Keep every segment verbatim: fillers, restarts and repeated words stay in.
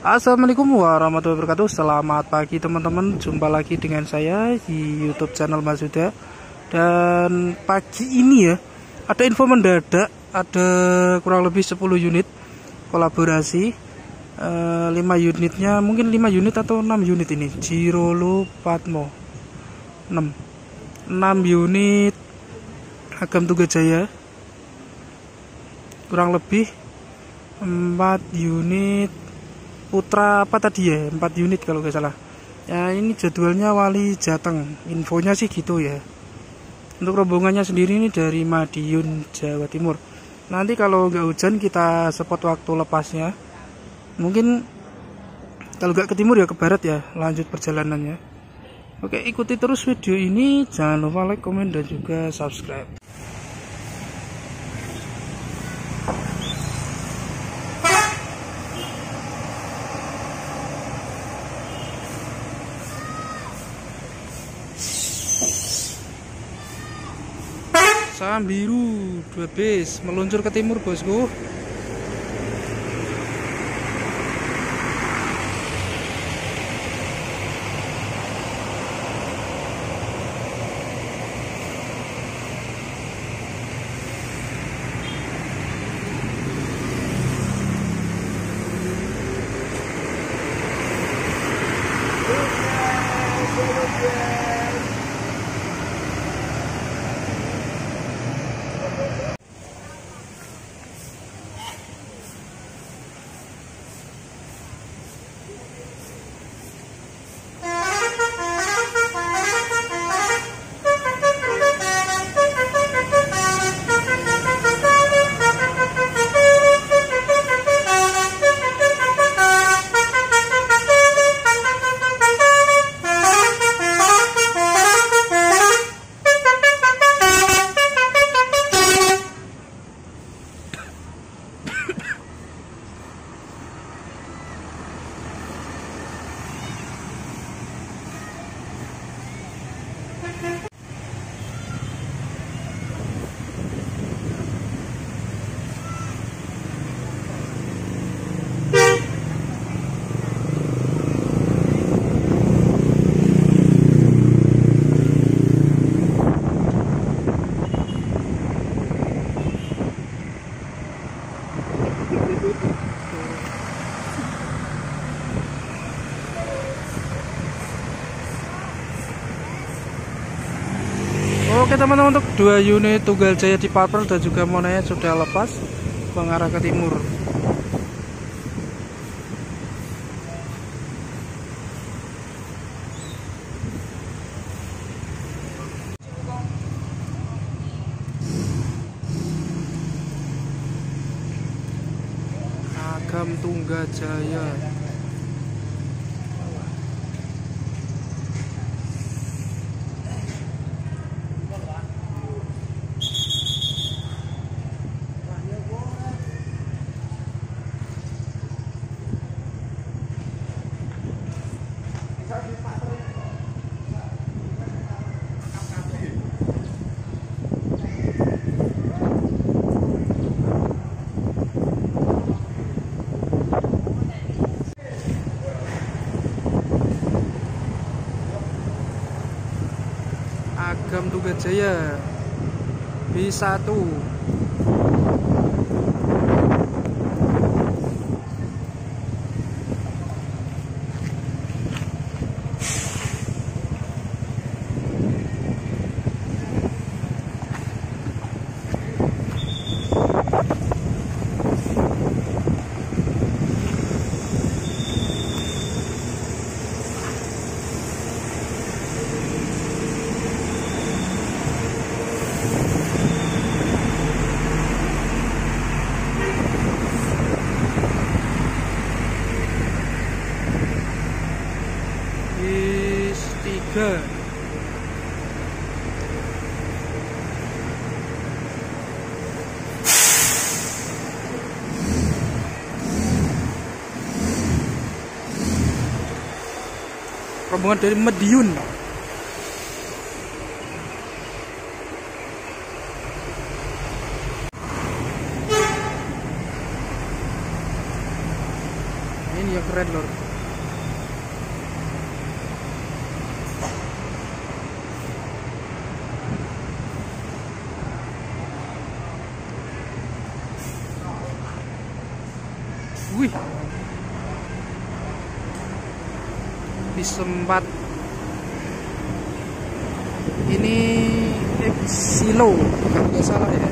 Assalamualaikum warahmatullahi wabarakatuh. Selamat pagi teman-teman. Jumpa lagi dengan saya di YouTube channel Mas Huda. Dan pagi ini ya, ada info mendadak. Ada kurang lebih sepuluh unit kolaborasi. e, lima unitnya, mungkin lima unit atau enam unit ini. Jirolo Patmo enam enam unit Agam Tunggajaya. Kurang lebih empat unit Putra apa tadi ya, empat unit kalau nggak salah ya. Ini jadwalnya Wali Jateng, infonya sih gitu ya. Untuk rombongannya sendiri ini dari Madiun, Jawa Timur. Nanti kalau nggak hujan kita spot waktu lepasnya. Mungkin kalau nggak ke timur ya ke barat ya, lanjut perjalanannya. Oke, ikuti terus video ini, jangan lupa like, komen, dan juga subscribe. Sambiru dua bis meluncur ke timur, bosku. Oke teman-teman, untuk dua unit Tunggajaya di Parper dan juga Monanya sudah lepas mengarah ke timur. Agam Tunggajaya. Agam Tunggajaya B satu. Tiga. Rombongan dari Madiun. ini yang keren lor. Wih, bis empat ini Epsilo kalau nggak salah ya.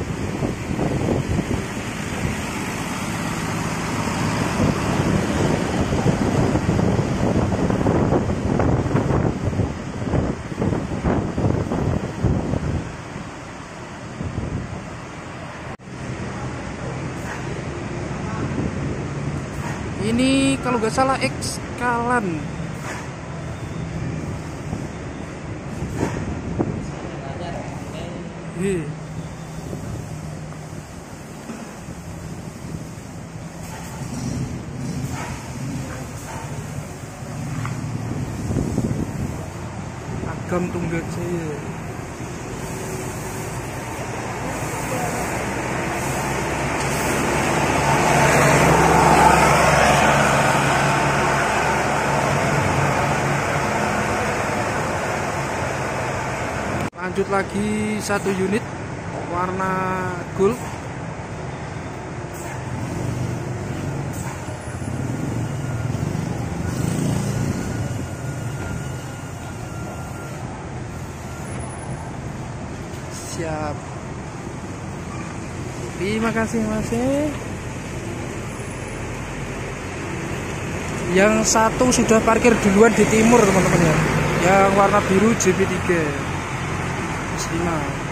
Ini kalau nggak salah Excalan. Hei. Agam Tunggajaya. Lanjut lagi satu unit warna gold. Siap. Terima kasih masih. Yang satu sudah parkir duluan di timur teman-teman ya. Yang warna biru J P tiga. lima.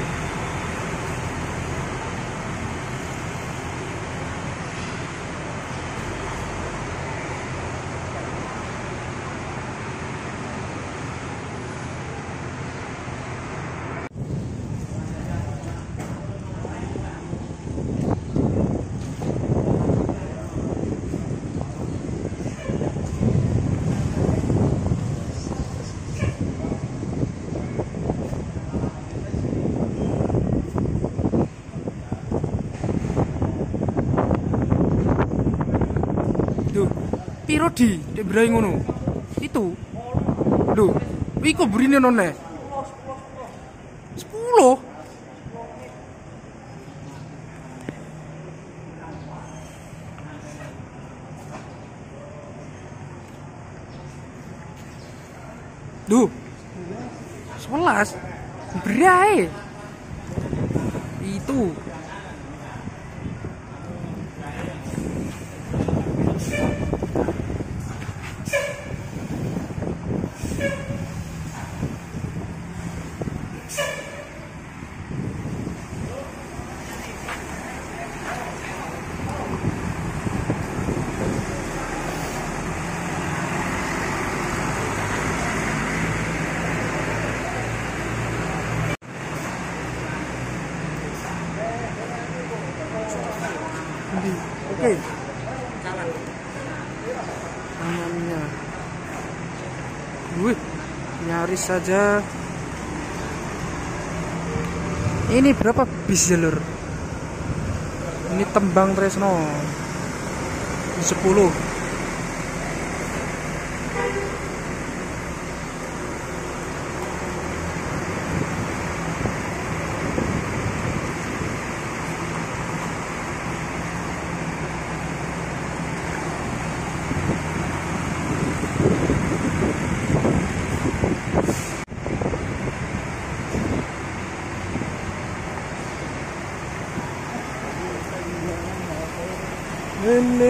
Piro di dek berai ngono itu lho iku burine none sepuluh. Duh sebelas berai itu. Oke, namanya, wih, nyaris saja. Ini berapa bis jalur? Ini Tembang Tresno sepuluh. Ini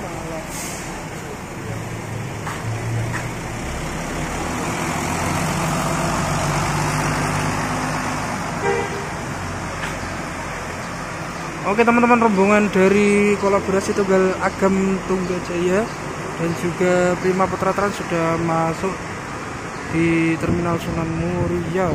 oke teman-teman, rombongan dari kolaborasi Tunggal Agam Tunggajaya dan juga Prima Putra Trans sudah masuk di Terminal Sunan Muria.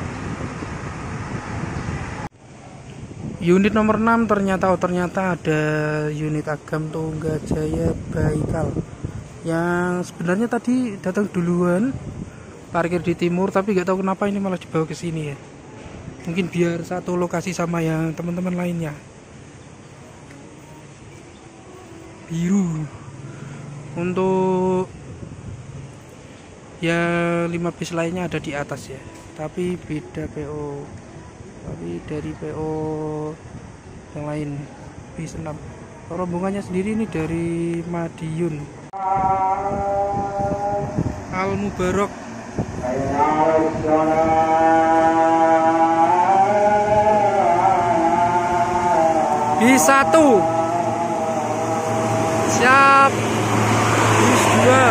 Unit nomor enam ternyata oh ternyata ada unit Agam Tunggajaya Baikal yang sebenarnya tadi datang duluan parkir di timur, tapi nggak tahu kenapa ini malah dibawa ke sini ya. Mungkin biar satu lokasi sama yang teman-teman lainnya. Biru Untuk ya lima bis lainnya ada di atas ya, tapi beda P O, tapi dari P O yang lain. Bis enam rombongannya sendiri ini dari Madiun Al Mubarok. Bis satu siap, bis dua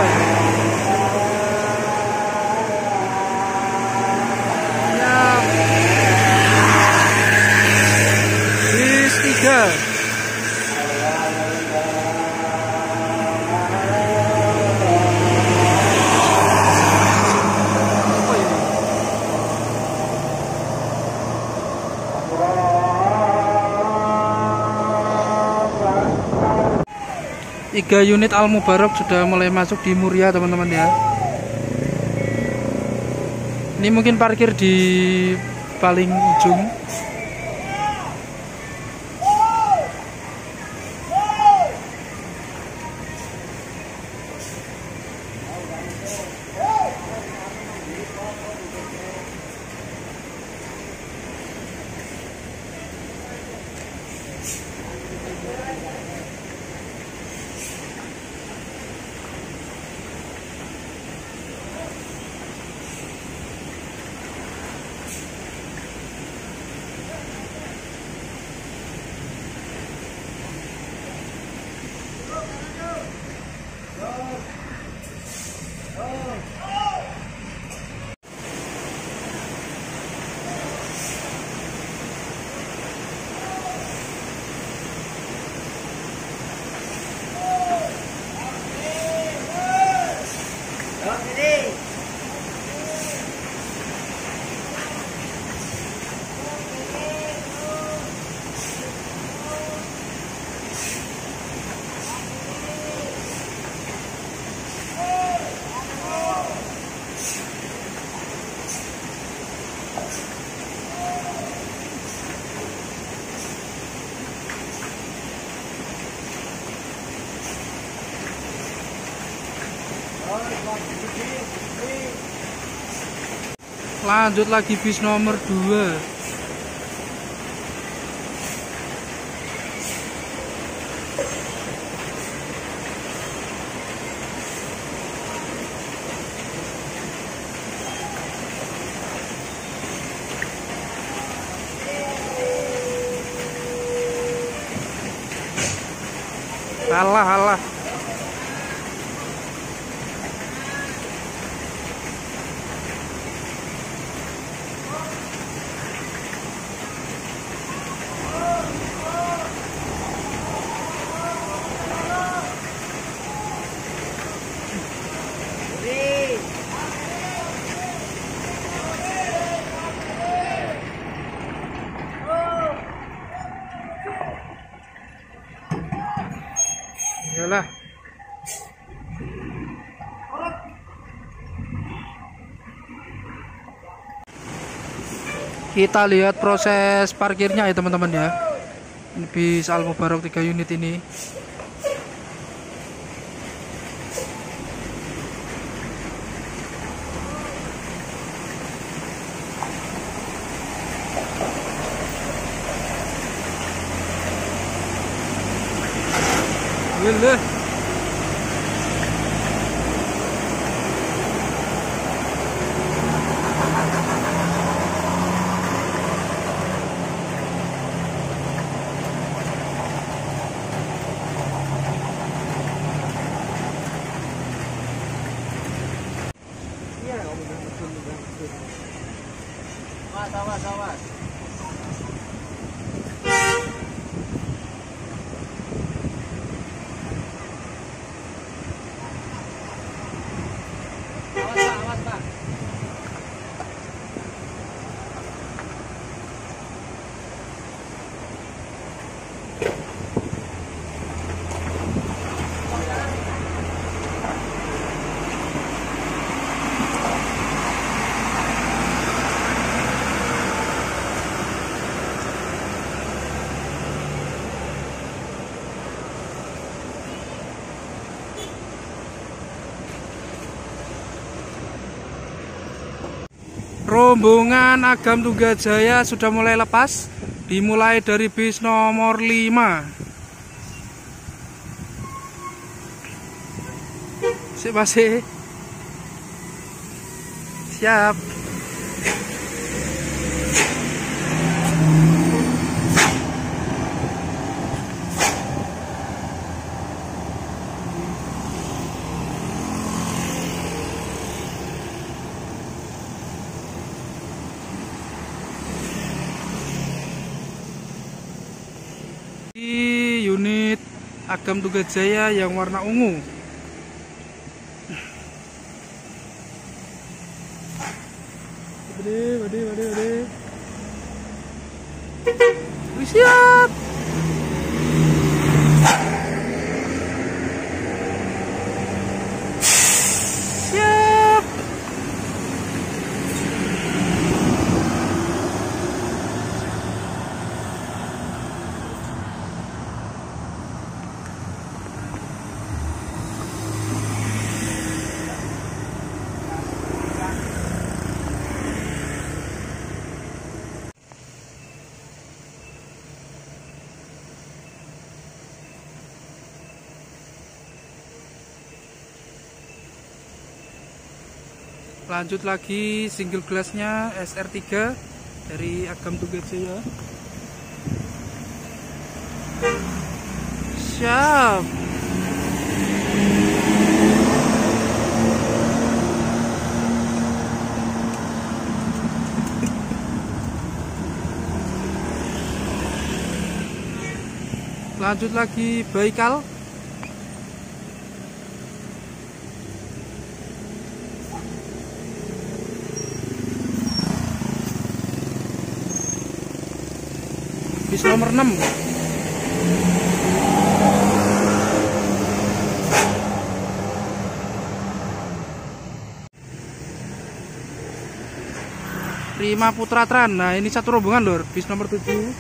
siap, bis tiga tiga unit Al Mubarok sudah mulai masuk di Muria teman-teman ya. Ini mungkin parkir di paling ujung. Lanjut lagi bis nomor dua. Alah alah. Yalah. Kita lihat proses parkirnya ya teman-teman ya. Ini bis Al Mubarok tiga unit ini. Willah. Awas, awas, awas. rombongan Agam Tunggajaya sudah mulai lepas, dimulai dari bis nomor lima. Sip masih. Siap. Unit Agam Tunggajaya yang warna ungu. Bade, bade, bade, bade. Wih, siap. Siap. Lanjut lagi single glassnya S R tiga dari Agam Tunggajaya. Siap. Lanjut lagi Baikal. Bis nomor enam. Prima Putra Tran. Nah, ini satu rombongan lor, bis nomor tujuh.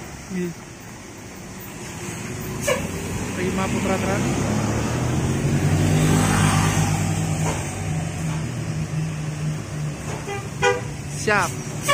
Prima Putra Tran. Siap.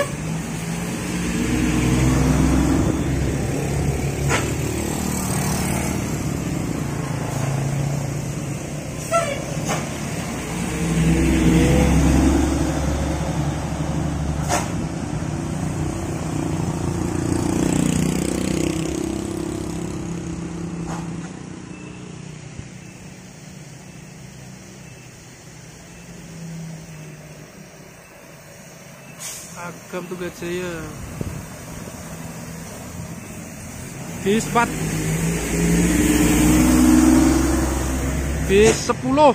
Agam Tunggajaya bis empat, bis sepuluh.